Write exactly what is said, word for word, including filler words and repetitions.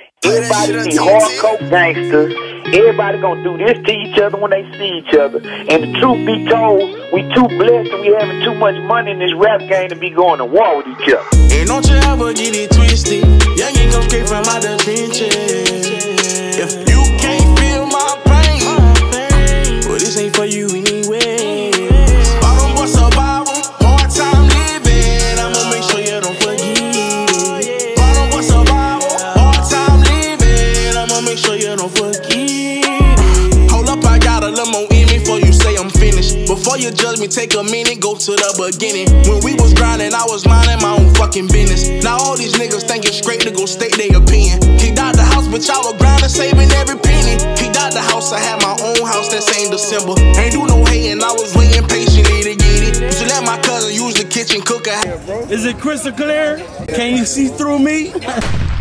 Everybody be hardcore gangsters. Everybody gonna do this to each other when they see each other. And the truth be told, we too blessed and we having too much money in this rap game to be going to war with each other. And don't you ever get it twisted. Youngin' come straight from out the trenches. If you can't feel my pain, well, this ain't for you anyway. Bottom boy survival, hard time living. I'ma make sure you don't forget. Bottom boy survival, hard time living. I'ma make sure you don't forget. Hold up, I got a little more in me before you say I'm finished. Before you judge me, take a minute, go to the beginning. When we was grinding, I was minding my own fucking business. Now all these niggas think it's straight to go state their opinion. Kicked out the house, but y'all were grinding, saving every penny. Kicked out the house, I had my own house that same December. Ain't do no hating, I was waiting patiently to get it. Used to let my cousin use the kitchen cooker. Is it crystal clear? Can you see through me?